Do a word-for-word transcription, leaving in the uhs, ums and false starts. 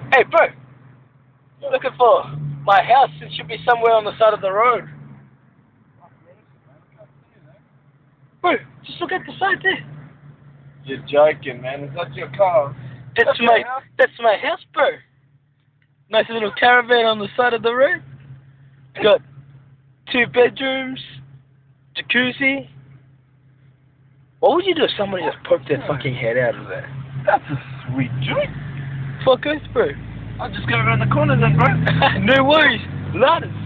Hey, bro. You're looking for my house. It should be somewhere on the side of the road. Bro, just look at the side there. You're joking, man. Is that your car? That's, That's my your house? that's my house, bro. Nice little caravan on the side of the road. Got two bedrooms, jacuzzi. What would you do if somebody just poked their fucking head out of there? That's a sweet joint. Fuck us, bro. I'll just go around the corner then, bro. No worries. Ladders.